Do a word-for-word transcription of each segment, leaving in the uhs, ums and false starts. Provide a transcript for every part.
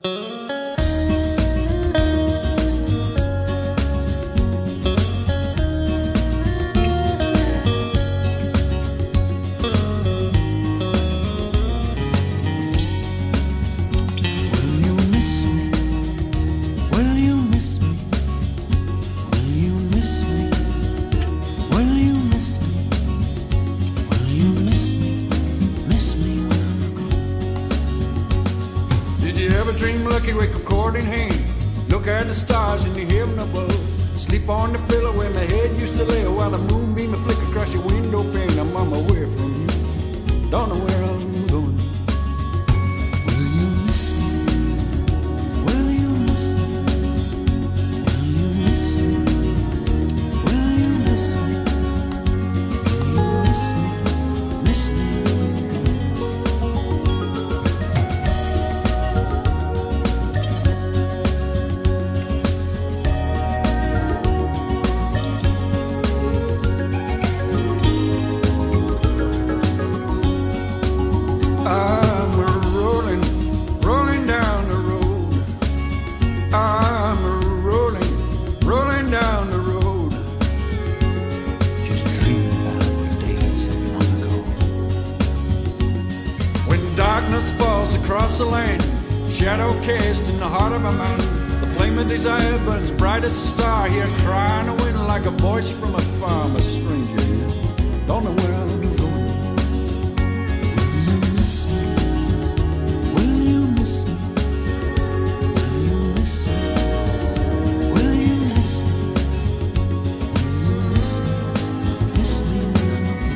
Dream lucky, wake up cord in hand. Look at the stars in the heaven above. Sleep on the pillow where my head used to lay, while the moonbeam will flicker across your window pane. I'm on my way from you, don't know where I'm going. Will you miss me? Will you miss me? Will you miss me? Will you miss me? Will you miss me? Miss me? Darkness falls across the land, shadow cast in the heart of a man. The flame of desire burns bright as a star. Here crying a wind like a voice from afar. I'm a stranger here, don't know where I'm going. Will you miss me? Will you miss me? Will you miss me? Will you miss me? Will you miss me? Miss me when I'm gone.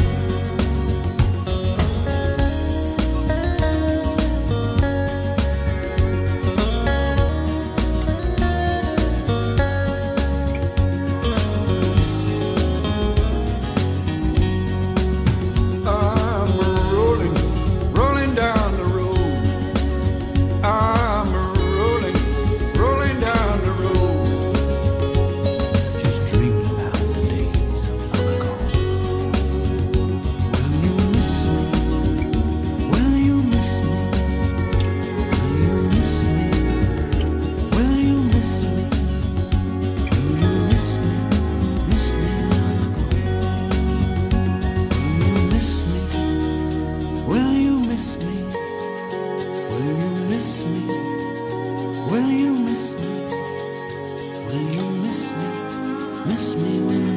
Will you miss me? Will you miss me? Will you miss me? Will you miss me? Miss me when